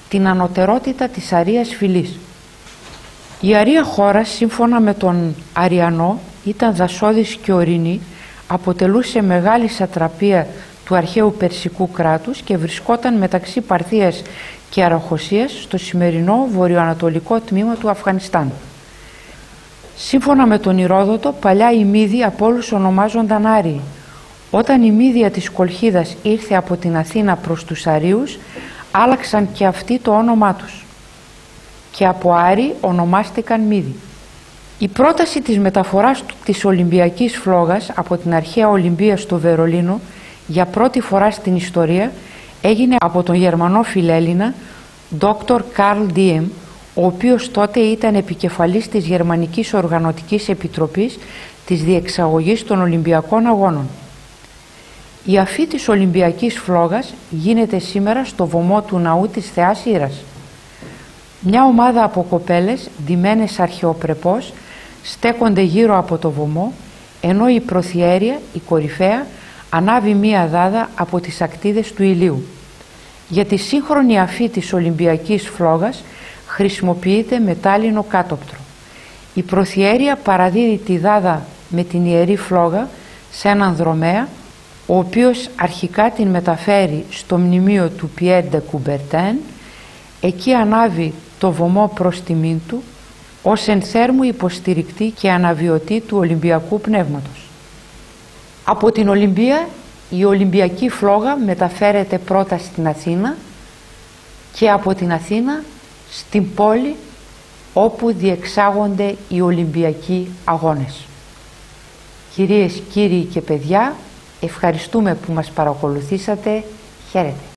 την ανωτερότητα της αρείας φυλής. Η αρεία χώρα, σύμφωνα με τον Αριανό, ήταν δασώδης και ορεινή, αποτελούσε μεγάλη σατραπία του αρχαίου Περσικού κράτους και βρισκόταν μεταξύ Παρθίας και Αραχωσίας στο σημερινό βορειοανατολικό τμήμα του Αφγανιστάν. Σύμφωνα με τον Ηρόδοτο, παλιά οι Μύδοι από όλους ονομάζονταν Άριοι. Όταν η Μύδια της Κολχίδας ήρθε από την Αθήνα προς τους Αρίους, άλλαξαν και αυτοί το όνομά τους και από Άριοι ονομάστηκαν Μύδοι. Η πρόταση της μεταφοράς της Ολυμπιακής φλόγας από την αρχαία Ολυμπία στο Βερολίνο για πρώτη φορά στην ιστορία έγινε από τον Γερμανό φιλέλληνα Dr. Karl Diem, ο οποίος τότε ήταν επικεφαλής της Γερμανικής Οργανωτικής Επιτροπής της διεξαγωγής των Ολυμπιακών Αγώνων. Η αφή της Ολυμπιακής φλόγας γίνεται σήμερα στο βωμό του ναού της Θεάς Ήρας. Μια ομάδα από κοπέλες, ντυμένες αρχαιοπρεπώς, στέκονται γύρω από το βωμό, ενώ η προθιέρεια, η κορυφαία, ανάβει μία δάδα από τις ακτίδες του ηλίου. Για τη σύγχρονη αφή της Ολυμπιακής φλόγας χρησιμοποιείται μετάλλινο κάτωπτρο. Η προθιέρεια παραδίδει τη δάδα με την ιερή φλόγα σε έναν δρομέα, ο οποίος αρχικά την μεταφέρει στο μνημείο του Pierre de Coubertin. Εκεί ανάβει το βωμό προς τιμήν του ως ενθέρμου υποστηρικτή και αναβιωτή του Ολυμπιακού πνεύματος. Από την Ολυμπία η Ολυμπιακή φλόγα μεταφέρεται πρώτα στην Αθήνα και από την Αθήνα στην πόλη όπου διεξάγονται οι Ολυμπιακοί Αγώνες. Κυρίες, κύριοι και παιδιά, ευχαριστούμε που μας παρακολουθήσατε. Χαίρετε.